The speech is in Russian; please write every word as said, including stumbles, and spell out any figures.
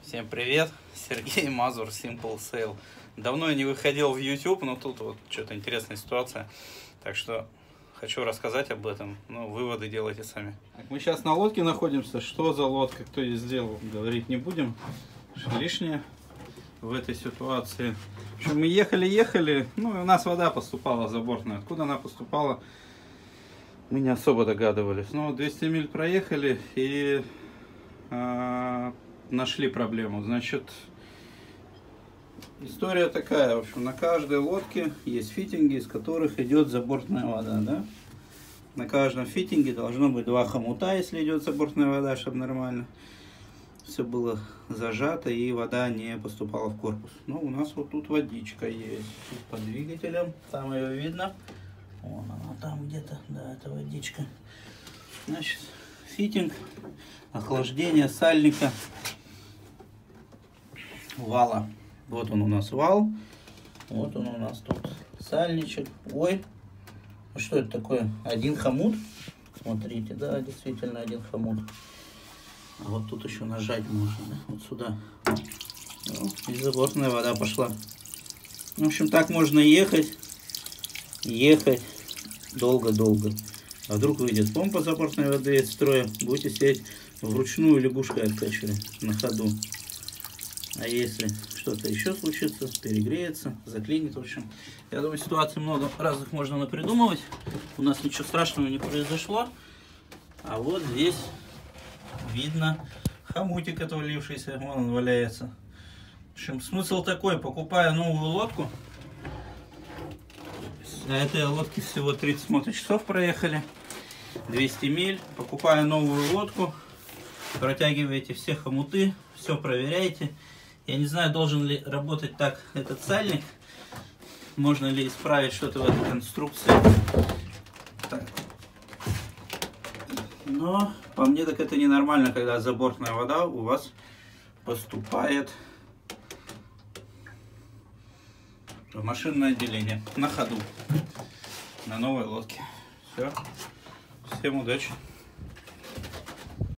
Всем привет, Сергей Мазур, Simple Sail. Давно я не выходил в YouTube, но тут вот что-то интересная ситуация, так что хочу рассказать об этом, ну, выводы делайте сами. Так, мы сейчас на лодке находимся, что за лодка, кто ее сделал, говорить не будем, что лишнее в этой ситуации. В общем, мы ехали-ехали, ну, и у нас вода поступала забортная, откуда она поступала, мы не особо догадывались. Ну, двести миль проехали и а, нашли проблему. Значит, история такая, в общем, на каждой лодке есть фитинги, из которых идет забортная вода, да? На каждом фитинге должно быть два хомута, если идет забортная вода, чтобы нормально все было зажато и вода не поступала в корпус. Ну, у нас вот тут водичка есть под двигателем, там ее видно. Вон она там где-то, да, это водичка. Значит, фитинг, охлаждение сальника, вала. Вот он у нас вал, вот он у нас тут сальничек. Ой, а что это такое? Один хомут. Смотрите, да, действительно один хомут. А вот тут еще нажать можно, да? Вот сюда. Ну, и забортная вода пошла. В общем, так можно ехать, ехать долго-долго. А вдруг выйдет помпа забортной воды из строя, будете сидеть вручную лягушкой откачивали на ходу. А если что-то еще случится, перегреется, заклинит, в общем. Я думаю, ситуаций много разных можно напридумывать. У нас ничего страшного не произошло. А вот здесь видно хомутик отвалившийся, вон он валяется. В общем, смысл такой, покупая новую лодку, на этой лодке всего тридцать моточасов проехали, двести миль, покупая новую лодку, протягиваете все хомуты, все проверяете. Я не знаю, должен ли работать так этот сальник, можно ли исправить что-то в этой конструкции. Так. Но по мне так это ненормально, когда забортная вода у вас поступает в машинное отделение на ходу на новой лодке. Все, всем удачи.